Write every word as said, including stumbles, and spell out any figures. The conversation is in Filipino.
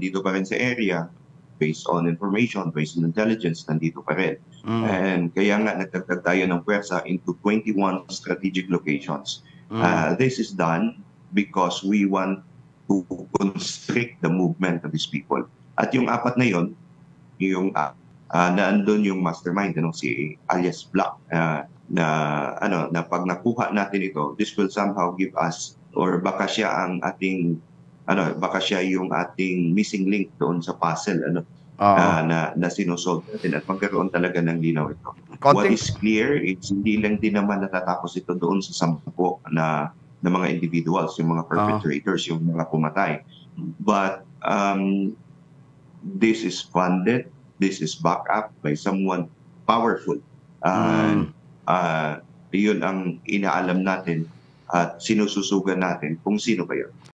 nandito pa rin sa area, based on information, based on intelligence, nandito pa rin. Mm. And kaya nga nagtagtag tayo ng pwersa into twenty-one strategic locations. Mm. Uh, this is done because we want to constrict the movement of these people. At yung apat na yon, yung uh, uh, naandun yung mastermind, ano, si alias Black, uh, na ano na pag nakuha natin ito, this will somehow give us, or baka siya ang ating ano baka siya yung ating missing link doon sa puzzle, ano, Oo. uh, na na sinusolve natin at magkaroon talaga ng linaw ito. What Konting- is clear, it's hindi lang din naman natatapos ito doon sa sampu na na mga individuals, yung mga perpetrators, yung mga pumatay. But um, this is funded, this is backed up by someone powerful. Uh, Mm. uh, yun ang inaalam natin at sinususugan natin kung sino ba yun.